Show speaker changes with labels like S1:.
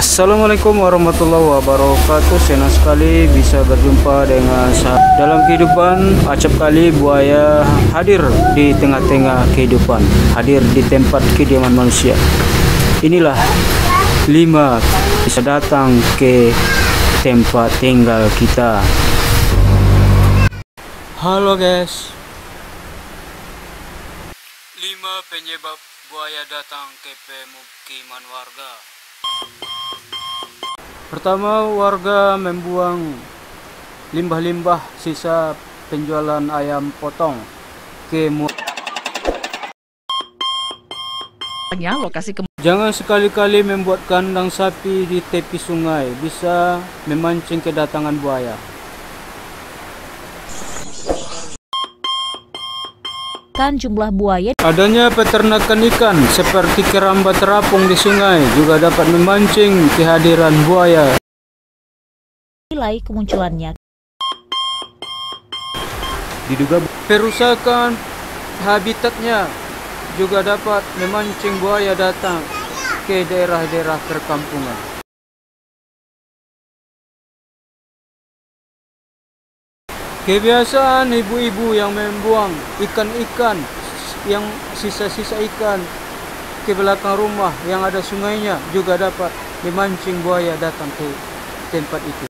S1: Assalamualaikum warahmatullahi wabarakatuh. Senang sekali bisa berjumpa dengan saya. Dalam kehidupan, acap kali buaya hadir di tengah-tengah kehidupan, hadir di tempat kediaman manusia. Inilah 5 bisa datang ke tempat tinggal kita. Halo guys. 5 penyebab buaya datang ke pemukiman warga. Pertama, warga membuang limbah-limbah sisa penjualan ayam potong ke
S2: lokasi.
S1: Jangan sekali-kali membuat kandang sapi di tepi sungai, bisa memancing kedatangan buaya.
S2: Jumlah buaya.
S1: Adanya peternakan ikan seperti keramba terapung di sungai juga dapat memancing kehadiran buaya.
S2: Nilai kemunculannya
S1: Diduga perusakan habitatnya juga dapat memancing buaya datang ke daerah-daerah perkampungan. Kebiasaan ibu-ibu yang membuang ikan-ikan, yang sisa-sisa ikan ke belakang rumah yang ada sungainya juga dapat memancing buaya datang ke tempat itu.